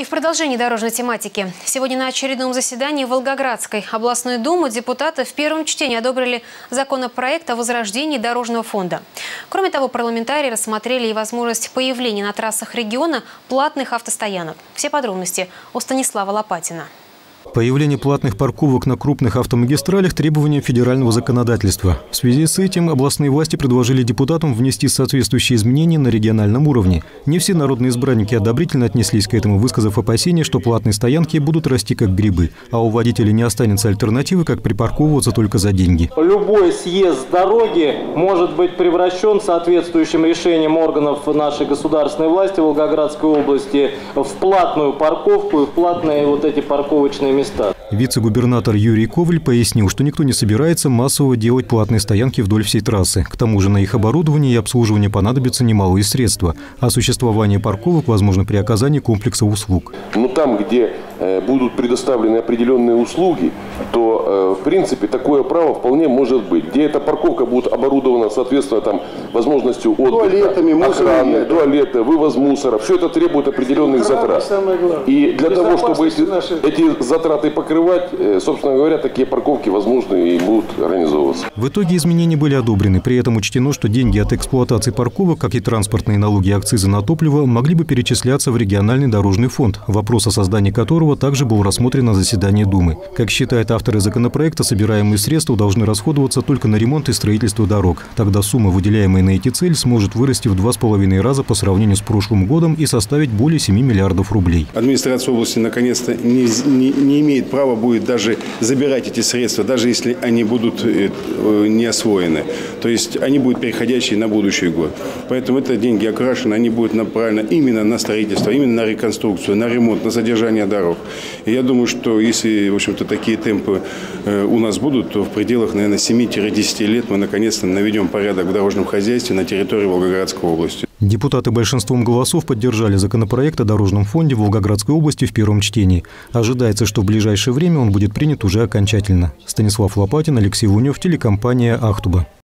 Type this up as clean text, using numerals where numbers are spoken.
И в продолжении дорожной тематики. Сегодня на очередном заседании Волгоградской областной думы депутаты в первом чтении одобрили законопроект о возрождении дорожного фонда. Кроме того, парламентарии рассмотрели и возможность появления на трассах региона платных автостоянок. Все подробности у Станислава Лопатина. Появление платных парковок на крупных автомагистралях – требование федерального законодательства. В связи с этим областные власти предложили депутатам внести соответствующие изменения на региональном уровне. Не все народные избранники одобрительно отнеслись к этому, высказав опасения, что платные стоянки будут расти как грибы, а у водителей не останется альтернативы, как припарковываться только за деньги. Любой съезд с дороги может быть превращен соответствующим решением органов нашей государственной власти Волгоградской области в платную парковку и в платные вот эти парковочные места. Вице-губернатор Юрий Коваль пояснил, что никто не собирается массово делать платные стоянки вдоль всей трассы. К тому же на их оборудование и обслуживание понадобятся немалые средства. А существование парковок возможно при оказании комплекса услуг. Но там, где будут предоставлены определенные услуги, то, в принципе, такое право вполне может быть. Где эта парковка будет оборудована, соответственно, там, возможностью отдыха, охраны, туалета, вывоз мусора. Все это требует определенных затрат. И для того, чтобы эти затраты покрывать, собственно говоря, такие парковки возможны и будут организовываться. В итоге изменения были одобрены. При этом учтено, что деньги от эксплуатации парковок, как и транспортные налоги и акцизы на топливо, могли бы перечисляться в региональный дорожный фонд, вопрос о создании которого также был рассмотрен на заседании Думы. Как считают авторы законопроекта, собираемые средства должны расходоваться только на ремонт и строительство дорог. Тогда сумма, выделяемая на эти цели, сможет вырасти в 2,5 раза по сравнению с прошлым годом и составить более 7 миллиардов рублей. Администрация области наконец-то не имеет права будет даже забирать эти средства, даже если они будут не освоены. То есть они будут переходящие на будущий год. Поэтому это деньги окрашены, они будут направлены именно на строительство, именно на реконструкцию, на ремонт, на содержание дорог. И я думаю, что если, в общем-то, такие темпы у нас будут, то в пределах, наверное, 7-10 лет мы наконец-то наведем порядок в дорожном хозяйстве на территории Волгоградской области. Депутаты большинством голосов поддержали законопроект о дорожном фонде Волгоградской области в первом чтении. Ожидается, что в ближайшее время он будет принят уже окончательно. Станислав Лопатин, Алексей Лунев, телекомпания «Ахтуба».